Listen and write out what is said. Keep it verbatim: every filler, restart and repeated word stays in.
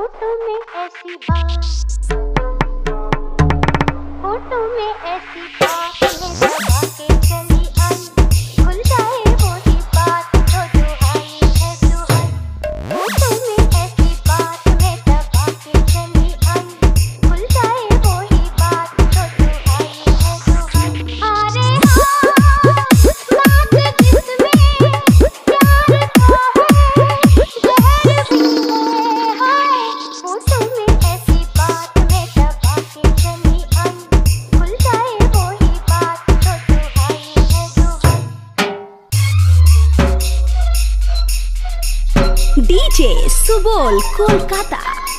होठों में ऐसी बात, होठों में ऐसी बात है दबा के चली आई, खुल जाए वही बात तो दुहाई है दुहाई। होठों में ऐसी बात है दबा के चली आई, खुल जाए वही बात तो दुहाई है दुहाई। अरे हाँ बात जिसमें प्यार का है जहर भी है हाय। होठों में ऐसी बात है दबा के चली आई, खुल जाए वही बात तो दुहाई है दुहाई। डीजे सुबोल कोलकाता।